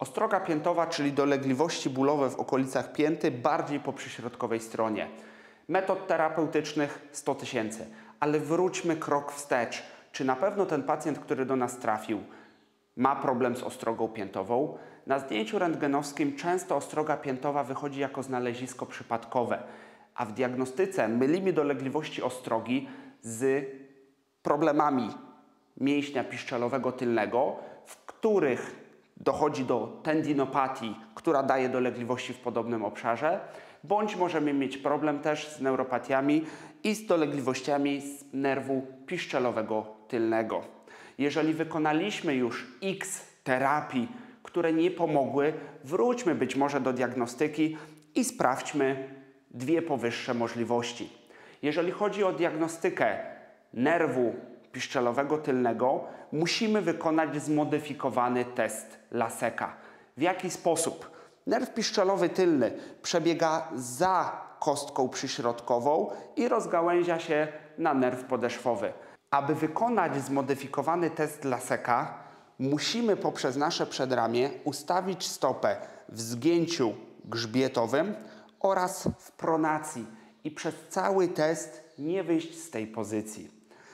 Ostroga piętowa, czyli dolegliwości bólowe w okolicach pięty, bardziej po przyśrodkowej stronie. Metod terapeutycznych 100 000, ale wróćmy krok wstecz. Czy na pewno ten pacjent, który do nas trafił, ma problem z ostrogą piętową? Na zdjęciu rentgenowskim często ostroga piętowa wychodzi jako znalezisko przypadkowe, a w diagnostyce mylimy dolegliwości ostrogi z problemami mięśnia piszczelowego tylnego, w których dochodzi do tendinopatii, która daje dolegliwości w podobnym obszarze, bądź możemy mieć problem też z neuropatiami i z dolegliwościami z nerwu piszczelowego tylnego. Jeżeli wykonaliśmy już X terapii, które nie pomogły, wróćmy być może do diagnostyki i sprawdźmy dwie powyższe możliwości. Jeżeli chodzi o diagnostykę nerwu piszczelowego tylnego, musimy wykonać zmodyfikowany test Lasseka. W jaki sposób? Nerw piszczelowy tylny przebiega za kostką przyśrodkową i rozgałęzia się na nerw podeszwowy. Aby wykonać zmodyfikowany test Lasseka, musimy poprzez nasze przedramię ustawić stopę w zgięciu grzbietowym oraz w pronacji i przez cały test nie wyjść z tej pozycji.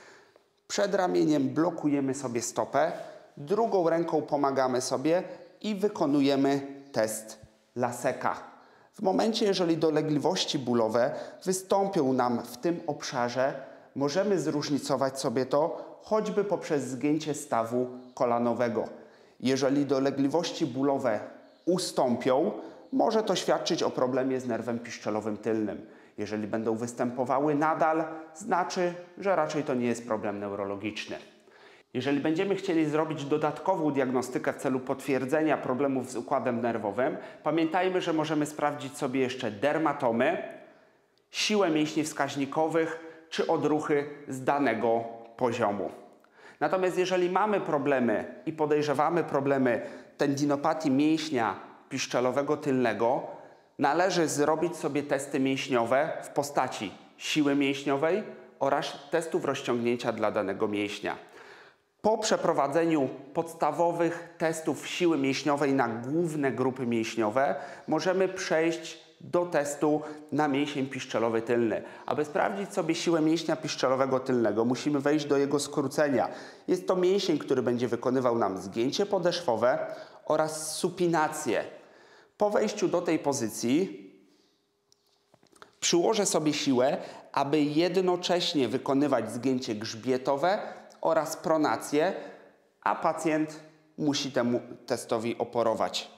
Przed ramieniem blokujemy sobie stopę, drugą ręką pomagamy sobie i wykonujemy test Lasseka. W momencie, jeżeli dolegliwości bólowe wystąpią nam w tym obszarze, możemy zróżnicować sobie to choćby poprzez zgięcie stawu kolanowego. Jeżeli dolegliwości bólowe ustąpią, może to świadczyć o problemie z nerwem piszczelowym tylnym. Jeżeli będą występowały nadal, znaczy, że raczej to nie jest problem neurologiczny. Jeżeli będziemy chcieli zrobić dodatkową diagnostykę w celu potwierdzenia problemów z układem nerwowym, pamiętajmy, że możemy sprawdzić sobie jeszcze dermatomy, siłę mięśni wskaźnikowych czy odruchy z danego poziomu. Natomiast jeżeli mamy problemy i podejrzewamy problemy tendinopatii mięśnia piszczelowego tylnego, należy zrobić sobie testy mięśniowe w postaci siły mięśniowej oraz testów rozciągnięcia dla danego mięśnia. Po przeprowadzeniu podstawowych testów siły mięśniowej na główne grupy mięśniowe możemy przejść do testu na mięsień piszczelowy tylny. Aby sprawdzić sobie siłę mięśnia piszczelowego tylnego, musimy wejść do jego skrócenia. Jest to mięsień, który będzie wykonywał nam zgięcie podeszwowe oraz supinację. Po wejściu do tej pozycji przyłożę sobie siłę, aby jednocześnie wykonywać zgięcie grzbietowe oraz pronację, a pacjent musi temu testowi oporować.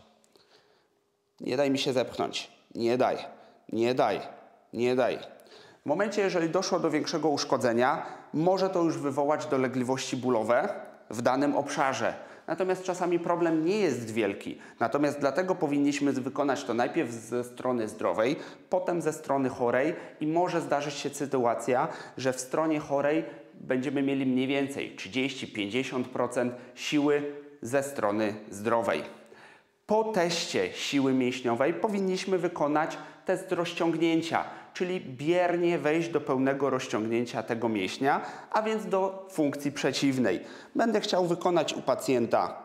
Nie daj mi się zepchnąć. Nie daj, nie daj, nie daj. W momencie, jeżeli doszło do większego uszkodzenia, może to już wywołać dolegliwości bólowe w danym obszarze. Natomiast czasami problem nie jest wielki. Natomiast dlatego powinniśmy wykonać to najpierw ze strony zdrowej, potem ze strony chorej i może zdarzyć się sytuacja, że w stronie chorej będziemy mieli mniej więcej 30–50% siły ze strony zdrowej. Po teście siły mięśniowej powinniśmy wykonać test rozciągnięcia, czyli biernie wejść do pełnego rozciągnięcia tego mięśnia, a więc do funkcji przeciwnej. Będę chciał wykonać u pacjenta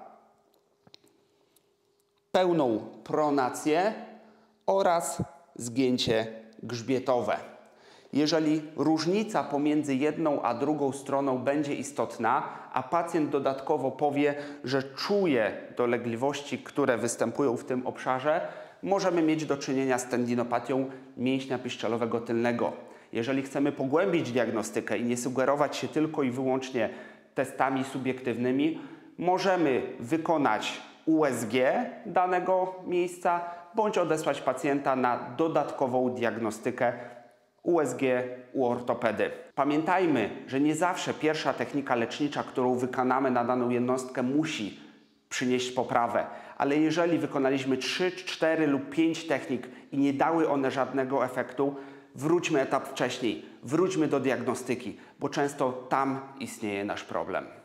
pełną pronację oraz zgięcie grzbietowe. Jeżeli różnica pomiędzy jedną a drugą stroną będzie istotna, a pacjent dodatkowo powie, że czuje dolegliwości, które występują w tym obszarze, możemy mieć do czynienia z tendinopatią mięśnia piszczelowego tylnego. Jeżeli chcemy pogłębić diagnostykę i nie sugerować się tylko i wyłącznie testami subiektywnymi, możemy wykonać USG danego miejsca bądź odesłać pacjenta na dodatkową diagnostykę USG u ortopedy. Pamiętajmy, że nie zawsze pierwsza technika lecznicza, którą wykonamy na daną jednostkę, musi przynieść poprawę. Ale jeżeli wykonaliśmy 3, 4 lub 5 technik i nie dały one żadnego efektu, wróćmy etap wcześniej, wróćmy do diagnostyki, bo często tam istnieje nasz problem.